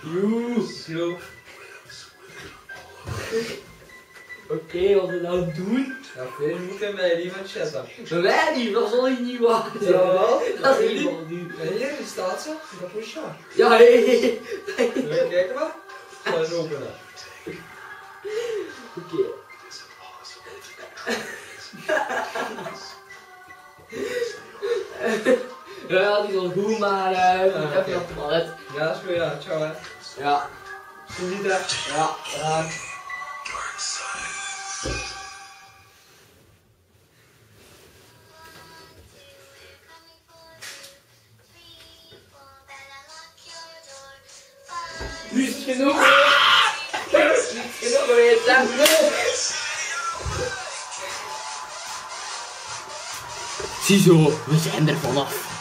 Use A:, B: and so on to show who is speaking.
A: Joe.
B: Oké, wat we nou doen?
A: Ja, veel moeten wij die van chatten.
B: Maar wij niet, dat zal je niet waar zijn.
A: Jawel.
B: Dat is helemaal niet.
A: Ja, hier staat ze. Dat is ja.
B: Ja, hé.
A: Even kijken maar. Ga eens openen.
B: Oké. Ja, die is al goed, maar even op het toilet.
A: Ja, dat is goed, ja. Ciao, hè.
B: Ja.
A: Zie je dat?
B: Ja. Nu is het genoeg. Nu is het genoeg geweest. Ziezo, we zijn er vanaf.